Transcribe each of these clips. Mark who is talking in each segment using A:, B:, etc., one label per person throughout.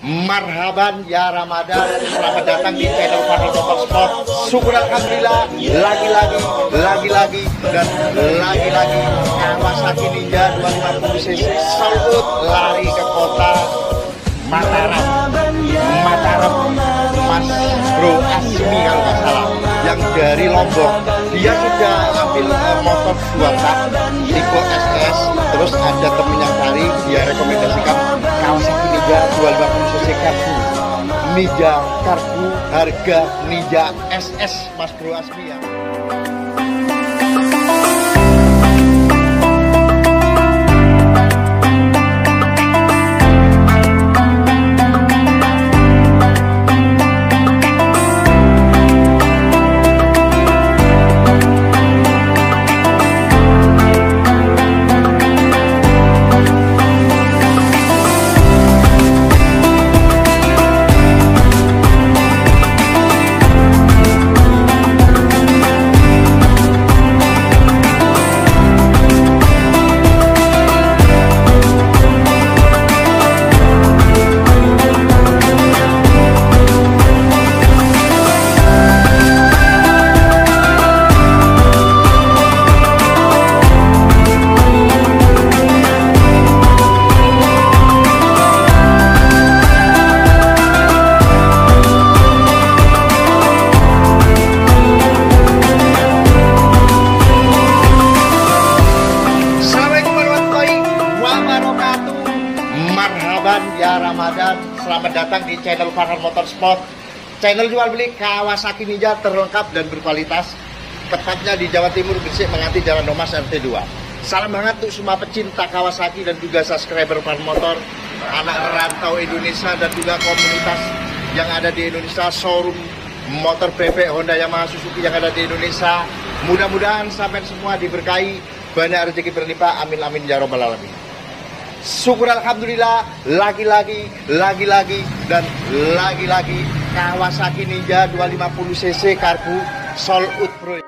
A: Marhaban ya Ramadan, selamat datang di channel Farhan Motorsport. Syukur alhamdulillah, lagi-lagi Kawasaki Ninja 250cc Solwood lari ke kota Mataram, Mas Bro Asmi kalau nggak salah, yang dari Lombok. Dia sudah ambil motor 2 tak tipe SS, terus ada temen yang cari, dia rekomendasikan Kawasaki Ninja 250cc karbu, Ninja karbu harga Ninja SS, Mas Bro Asmi ya. Ya Ramadan, selamat datang di channel Farhan Motorsport. Channel jual beli Kawasaki Ninja terlengkap dan berkualitas, tepatnya di Jawa Timur, Gresik, Menganti, Jalan Domas, RT 2. Salam hangat untuk semua pecinta Kawasaki dan juga subscriber Farhan Motor, anak rantau Indonesia dan juga komunitas yang ada di Indonesia, showroom motor bebek Honda, Yamaha, Suzuki yang ada di Indonesia. Mudah-mudahan sampai semua diberkahi, banyak rezeki berlimpah, amin amin ya robbal alamin. Syukur alhamdulillah, lagi-lagi Kawasaki Ninja 250cc karbu Solwood Pro.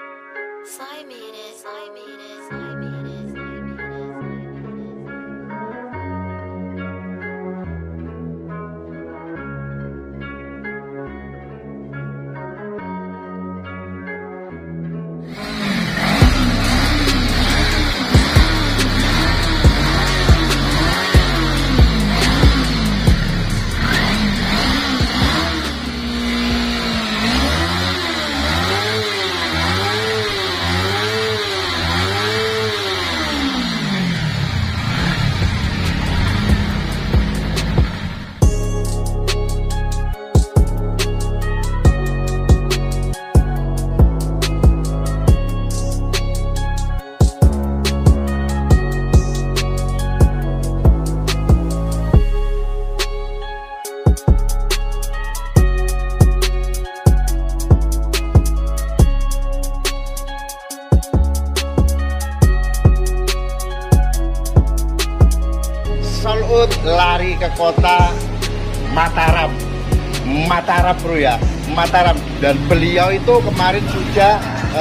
A: Solwood lari ke kota Mataram bro ya, Mataram. Dan beliau itu kemarin sudah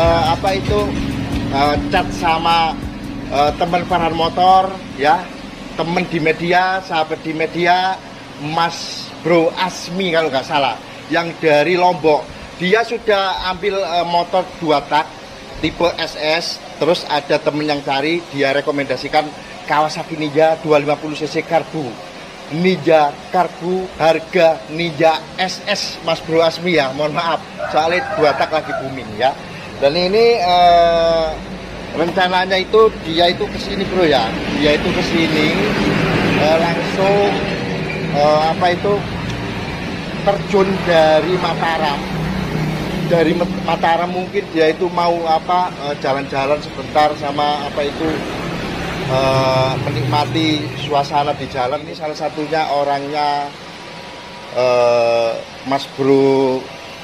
A: chat sama teman Farhan Motor ya, temen di media, sahabat di media, Mas Bro Asmi kalau nggak salah, yang dari Lombok. Dia sudah ambil motor 2 tak tipe SS, terus ada temen yang cari, dia rekomendasikan Kawasaki Ninja 250cc karbu, Ninja karbu harga Ninja SS, Mas Bro Asmi ya. Mohon maaf, soalnya 2 tak lagi booming ya. Dan ini rencananya itu dia itu kesini bro ya, dia itu kesini langsung terjun dari Mataram, mungkin dia itu mau jalan-jalan sebentar sama menikmati suasana di jalan. Ini salah satunya orangnya Mas Bro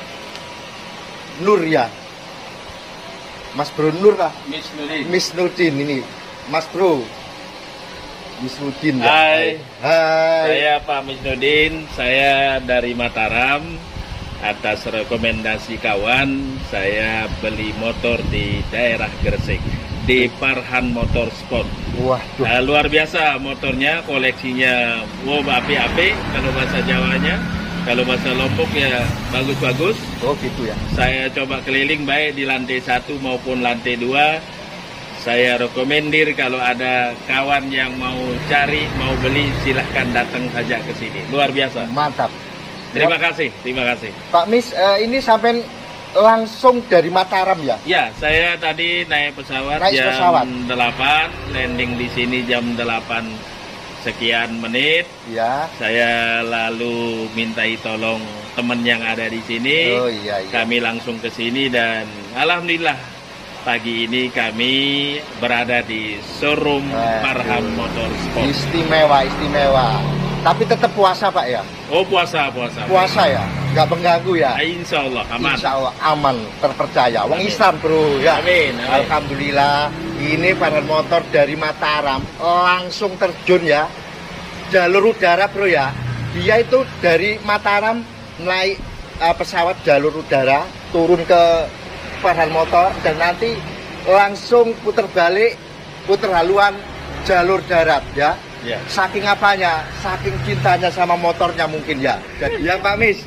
A: Nur ya, Mas Bro Nur lah, Miss Nudin ini, Mas Bro Miss Nudin ya.
B: Hai, saya Pak Miss Nudin, saya dari Mataram. Atas rekomendasi kawan, saya beli motor di daerah Gresik di Farhan Motorsport.
A: Waduh.
B: Luar biasa motornya, koleksinya wow api-api kalau bahasa Jawanya. Kalau bahasa Lombok ya bagus-bagus.
A: Oh gitu ya.
B: Saya coba keliling baik di lantai 1 maupun lantai 2. Saya rekomendir kalau ada kawan yang mau cari, mau beli, silahkan datang saja ke sini. Luar biasa.
A: Mantap.
B: Terima kasih.
A: Pak Mis, ini sampai langsung dari Mataram ya?
B: Ya, saya tadi naik pesawat jam 8, landing di sini jam 8 sekian menit.
A: Ya.
B: Saya lalu mintai tolong teman yang ada di sini.
A: Oh iya.
B: Kami langsung ke sini dan alhamdulillah pagi ini kami berada di showroom Farhan Motorsport.
A: Istimewa. Tapi tetap puasa Pak ya?
B: Oh puasa.
A: Puasa ya? Nggak mengganggu ya?
B: Insya Allah aman.
A: Insya Allah aman, terpercaya. Wong Islam bro ya.
B: Amin.
A: Alhamdulillah. Ini Farhan Motor dari Mataram langsung terjun ya, jalur udara bro ya. Dia itu dari Mataram naik pesawat jalur udara, turun ke Farhan Motor dan nanti langsung puter balik, puter haluan jalur darat ya. Saking apanya, saking cintanya sama motornya mungkin ya. Jadi ya Pak Mis,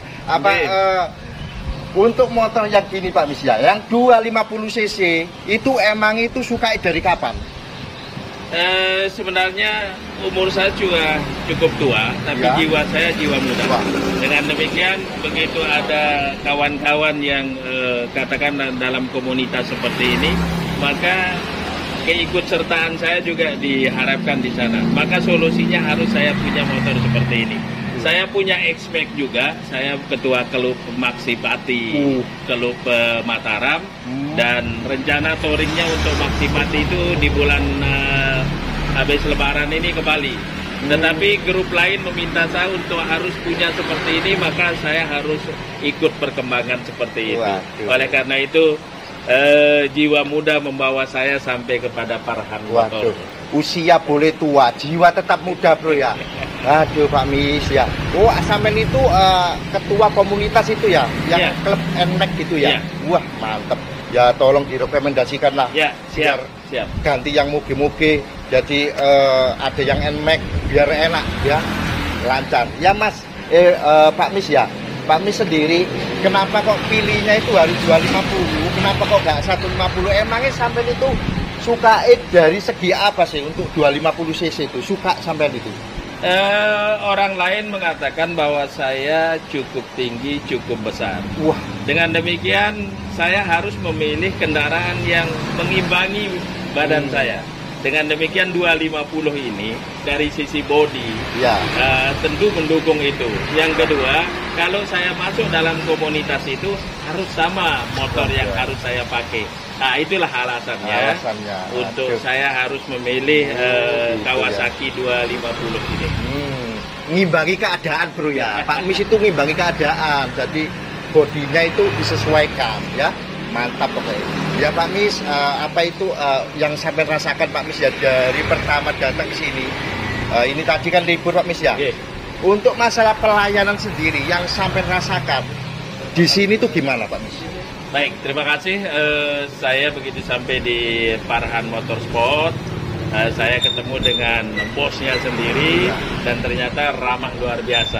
A: untuk motor yang gini Pak Mis ya, yang 250 cc itu emang itu suka dari kapan?
B: Sebenarnya umur saya juga cukup tua, tapi
A: ya.
B: jiwa saya jiwa muda. Dengan demikian, begitu ada kawan-kawan yang katakan dalam komunitas seperti ini, maka keikutsertaan saya juga diharapkan di sana. Maka solusinya harus saya punya motor seperti ini. Saya punya expect juga, saya ketua klub Maxi Pati, klub Mataram, dan rencana touringnya untuk Maxi Pati itu di bulan habis Lebaran ini ke Bali. Tetapi grup lain meminta saya untuk harus punya seperti ini, maka saya harus ikut perkembangan seperti itu. Oleh karena itu, jiwa muda membawa saya sampai kepada Farhan Motor.
A: Usia boleh tua, jiwa tetap muda bro ya. Aduh Pak Mis ya. Oh sampai itu ketua komunitas itu ya, yang klub NMAX gitu ya. Wah mantep. Ya tolong direkomendasikan lah.
B: Ya siap.
A: Ganti yang muge-muge. Jadi ada yang NMAX biar enak ya, lancar. Ya Mas, Pak Mis ya. Pak Mis sendiri, kenapa kok pilihnya itu harus 250? Kenapa kok nggak 150? Emangnya sampai itu suka dari segi apa sih untuk 250 cc itu? Suka sampai itu?
B: Orang lain mengatakan bahwa saya cukup tinggi, cukup besar.
A: Wah.
B: Dengan demikian, saya harus memilih kendaraan yang mengimbangi badan saya. Dengan demikian 250 ini dari sisi bodi tentu mendukung itu. Yang kedua, kalau saya masuk dalam komunitas itu harus sama motor yang harus saya pakai. Nah itulah alasannya. Untuk saya harus memilih Kawasaki 250 ini.
A: Ngimbangi keadaan bro ya. Pak Mis itu ngimbangi keadaan. Jadi bodinya itu disesuaikan ya. Mantap pokoknya. Ya Pak Mis, apa itu yang sampai rasakan Pak Mis ya dari pertama datang ke sini? Ini tadi kan libur Pak Mis ya. Untuk masalah pelayanan sendiri yang sampai rasakan di sini tuh gimana Pak Mis?
B: Baik, terima kasih. Saya begitu sampai di Farhan Motorsport, saya ketemu dengan bosnya sendiri dan ternyata ramah luar biasa.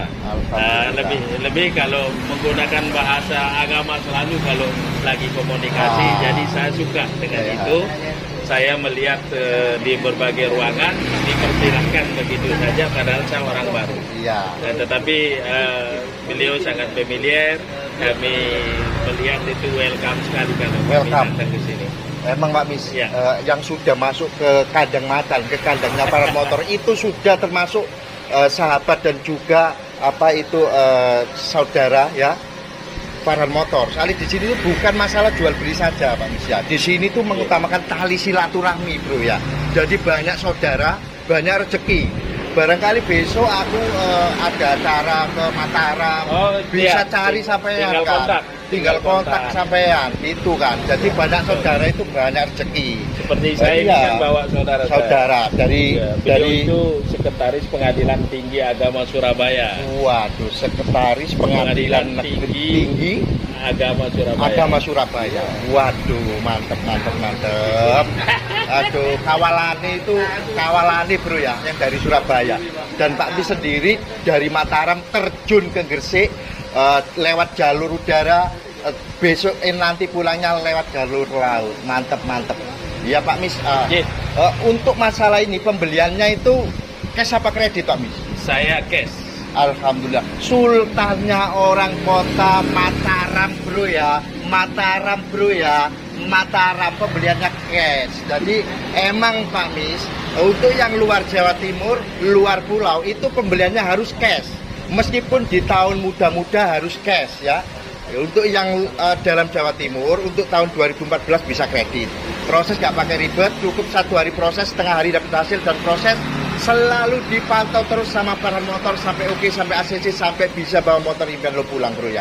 B: Lebih kalau menggunakan bahasa agama selalu kalau lagi komunikasi, jadi saya suka dengan itu. Saya melihat di berbagai ruangan dipersilahkan begitu saja, padahal saya orang baru. Tetapi beliau sangat familiar. Kami melihat itu welcome sekali kalau kami datang ke sini.
A: Emang Pak Mis, yang sudah masuk ke kandang macan, ke kandangnya para motor itu sudah termasuk sahabat dan juga apa itu saudara ya Farhan Motor. Soalnya di sini itu bukan masalah jual beli saja Pak Mis ya. Di sini tuh mengutamakan tali silaturahmi bro ya. Jadi banyak saudara, banyak rezeki. Barangkali besok aku ada acara ke Mataram, bisa cari sampean kan. Tinggal kontak sampean itu kan. Jadi banyak saudara itu banyak rezeki.
B: Seperti saya ini kan bawa saudara
A: dari
B: itu sekretaris Pengadilan Tinggi Agama Surabaya.
A: Waduh, sekretaris Pengadilan Tinggi
B: Agama Surabaya.
A: Waduh, mantep. Aduh, kawalani bro ya, yang dari Surabaya. Dan Pak Mis sendiri dari Mataram terjun ke Gresik lewat jalur udara, besok nanti pulangnya lewat jalur laut. Mantep. Ya Pak Mis, untuk masalah ini pembeliannya itu cash apa kredit Pak Mis?
B: Saya cash.
A: Alhamdulillah, sultannya orang kota Mataram bro ya, Mataram pembeliannya cash. Jadi emang Pak Mis, untuk yang luar Jawa Timur, luar pulau itu pembeliannya harus cash. Meskipun di tahun muda-muda harus cash ya. Untuk yang dalam Jawa Timur, untuk tahun 2014 bisa kredit. Proses nggak pakai ribet, cukup 1 hari proses, setengah hari dapat hasil, dan proses selalu dipantau terus sama Farhan Motor sampai oke, sampai ACC, sampai bisa bawa motor impian lo pulang bro ya.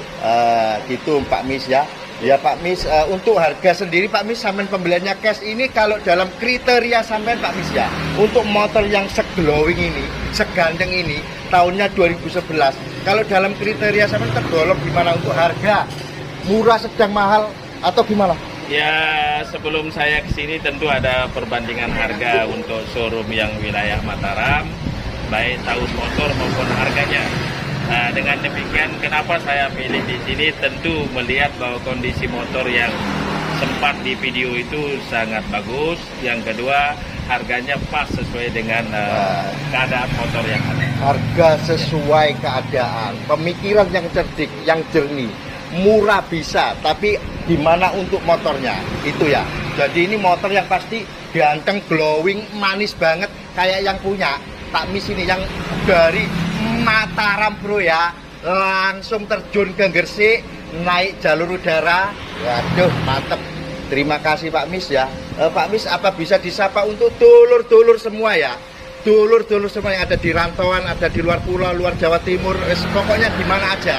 A: Gitu Pak Mis ya. Ya Pak Mis, untuk harga sendiri Pak Mis, sampean pembeliannya cash ini kalau dalam kriteria sampean Pak Mis ya. Untuk motor yang seglowing ini, seganteng ini, tahunnya 2011. Kalau dalam kriteria sampean tergolong gimana untuk harga? Murah, sedang, mahal, atau gimana?
B: Ya, sebelum saya kesini tentu ada perbandingan harga untuk showroom yang wilayah Mataram, baik tahun motor maupun harganya. Nah, dengan demikian kenapa saya pilih di sini, tentu melihat bahwa kondisi motor yang sempat di video itu sangat bagus. Yang kedua, harganya pas sesuai dengan keadaan motor yang ada.
A: Harga sesuai keadaan, pemikiran yang cerdik, yang jernih, murah bisa, tapi gimana untuk motornya itu ya. Jadi ini motor yang pasti ganteng, glowing, manis banget kayak yang punya Pak Mis ini, yang dari Mataram bro ya, langsung terjun ke Gresik, naik jalur udara. Waduh, mantep. Terima kasih Pak Mis ya. Pak Mis, apa bisa disapa untuk dulur-dulur semua ya? Dulur-dulur semua yang ada di rantauan, ada di luar pulau, luar Jawa Timur, pokoknya di mana aja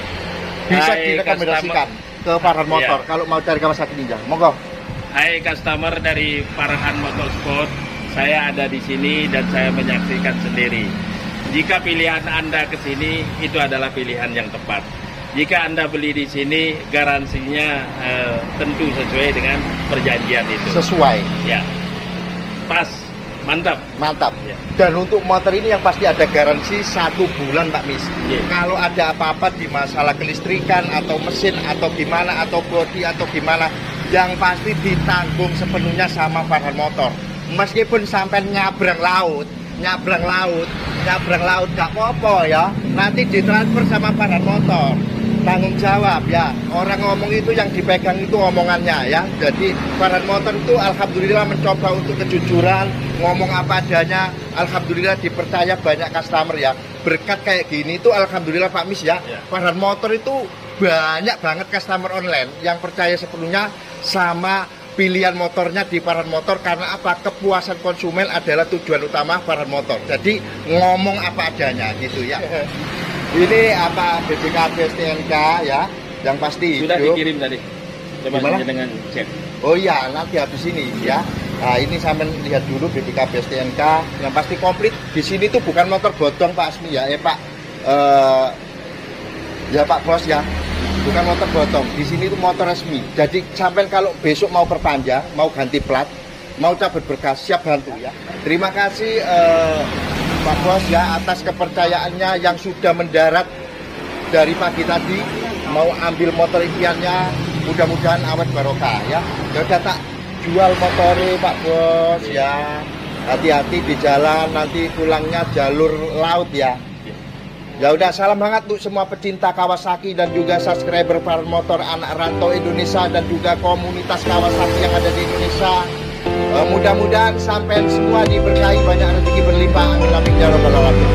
A: bisa direkomendasikan ke Farhan Motor kalau mau cari Kawasaki Ninja. Monggo.
B: Hai customer dari Farhan Motorsport, saya ada di sini dan saya menyaksikan sendiri. Jika pilihan Anda ke sini, itu adalah pilihan yang tepat. Jika Anda beli di sini, garansinya tentu sesuai dengan perjanjian itu.
A: Sesuai.
B: Ya. Pas. Mantap.
A: Ya. Dan untuk motor ini yang pasti ada garansi 1 bulan Pak Mis.
B: Yeah.
A: Kalau ada apa-apa di masalah kelistrikan atau mesin atau gimana, atau bodi atau gimana, yang pasti ditanggung sepenuhnya sama Farhan Motor. Meskipun sampai nyabrang laut gak apa-apa ya, nanti ditransfer sama Farhan Motor, tanggung jawab ya. Orang ngomong itu yang dipegang itu omongannya ya. Jadi Farhan Motor itu alhamdulillah mencoba untuk kejujuran, ngomong apa adanya. Alhamdulillah dipercaya banyak customer ya. Berkat kayak gini itu alhamdulillah Pak Mis ya. Farhan Motor itu banyak banget customer online yang percaya sepenuhnya sama pilihan motornya di Farhan Motor. Karena apa? Kepuasan konsumen adalah tujuan utama Farhan Motor. Jadi ngomong apa adanya gitu ya. Ini apa, BPKB STNK ya, yang pasti
B: sudah
A: hidup.
B: dikirim tadi. Coba saja dengan cek.
A: Oh iya, nanti habis ini ya. Nah, ini sampai lihat dulu BPKB STNK yang pasti komplit. Di sini tuh bukan motor bodong Pak Asmi ya, Pak. Ya Pak Bos ya. Bukan motor bodong. Di sini tuh motor resmi. Jadi sampai kalau besok mau perpanjang, mau ganti plat, mau cabut berkas, siap bantu ya. Terima kasih Pak Bos ya atas kepercayaannya yang sudah mendarat dari pagi tadi, mau ambil motor impiannya. Mudah-mudahan awet barokah ya. Ya udah tak jual motornya Pak Bos ya. Hati-hati di jalan, nanti pulangnya jalur laut ya. Ya udah, salam hangat untuk semua pecinta Kawasaki dan juga subscriber Farhan Motor, anak rantau Indonesia dan juga komunitas Kawasaki yang ada di Indonesia. Mudah-mudahan sampai semua diberkahi banyak rezeki berlimpah. Amin ya rabbal alamin.